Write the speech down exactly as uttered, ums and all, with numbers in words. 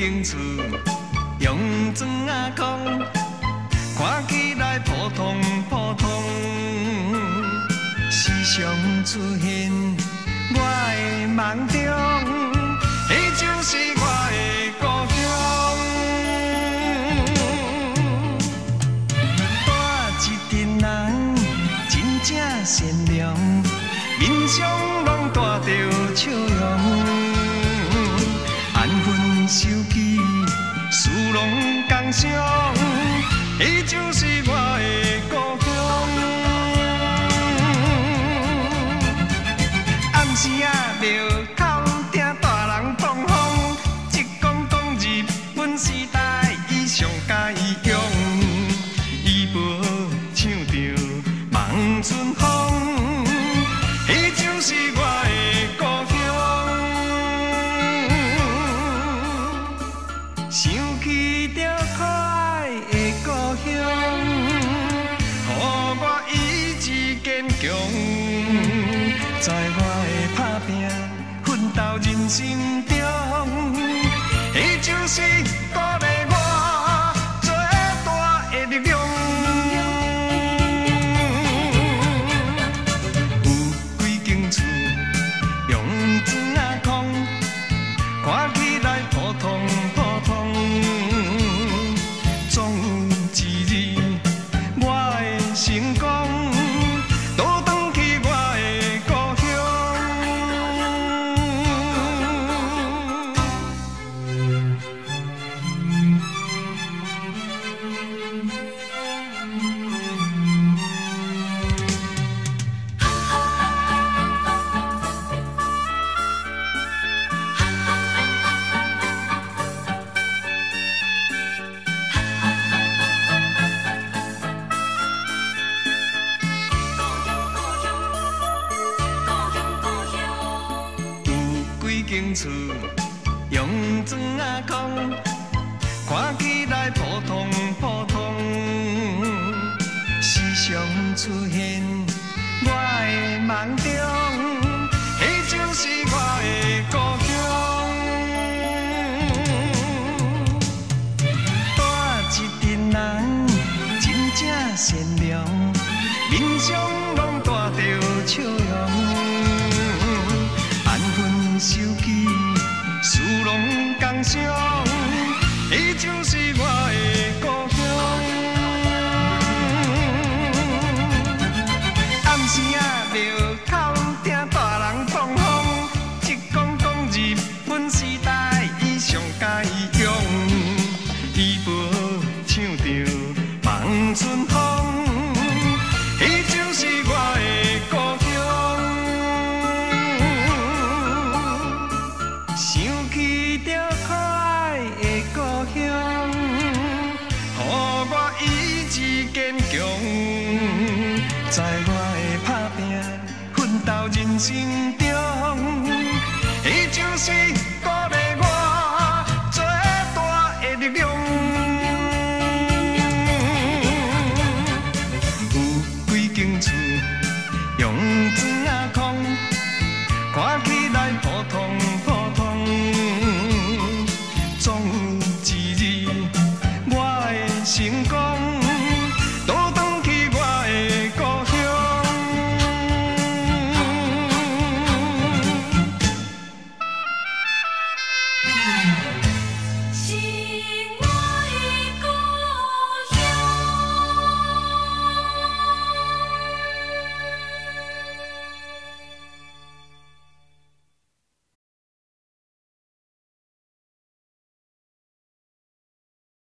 间厝，用砖仔空，看起来普通普通。时常出现我的梦中，迄就是我的故乡。大一群人真正善良，面上拢带着笑容。 安分守己，事拢共相，迄就是我的故乡。暗时啊，庙口听大人放风，一讲讲日本时代伊上佳用，伊无唱着望春风，迄就是我的故乡。 想起着可爱的故乡，予我意志坚强，在我的打拼奋斗人生中，迄就是鼓励我最大的力量。有几间厝用砖仔空，看起来普通。 总有一日，我会成功，倒转去我的故乡。间厝用砖仔空，看起来普通普通，时常出现我的梦中，迄就是我的故乡。大一群人真正善良，面上拢带着笑容。 守己，事拢共相，迄就是我的故乡。暗时啊，庙口听大人放风，一讲讲日本时代伊上佳用，伊无唱着望春风，迄就是我的故乡。 想起着可爱的故乡，予我意志坚强，在我的打拼奋斗人生中，迄就是鼓励我最大的力量。有几间厝用砖仔空，看起来普通。 总有一日，我会成功，倒转去我的故乡。